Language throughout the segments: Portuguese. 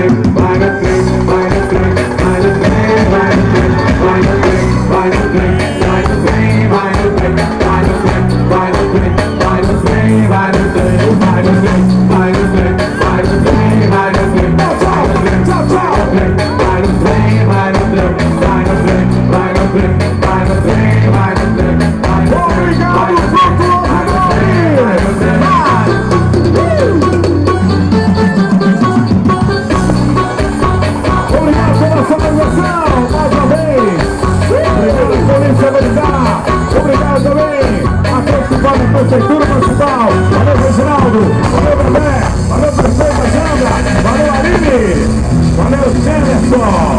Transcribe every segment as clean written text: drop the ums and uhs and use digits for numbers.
Prefeitura Municipal, valeu Reginaldo, valeu Bebé, valeu Prefeita Jandra, valeu Aline, valeu Jennerson.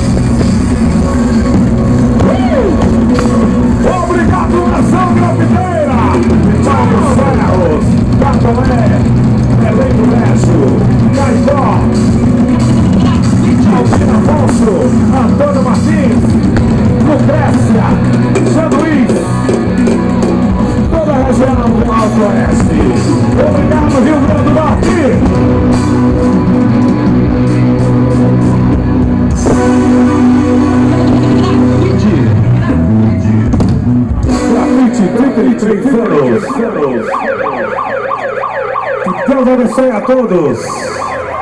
Obrigado, Nação Grafiteira, Thiago Ferros, Catolé, Belém do Leste, Caicó, Alcina Afonso, Antônio Martins, Lucrécia, Sanduís, toda a região do Alto Oeste. Obrigado, Rio Grande do Norte. Grafite, 33 anos. Que Deus abençoe a todos.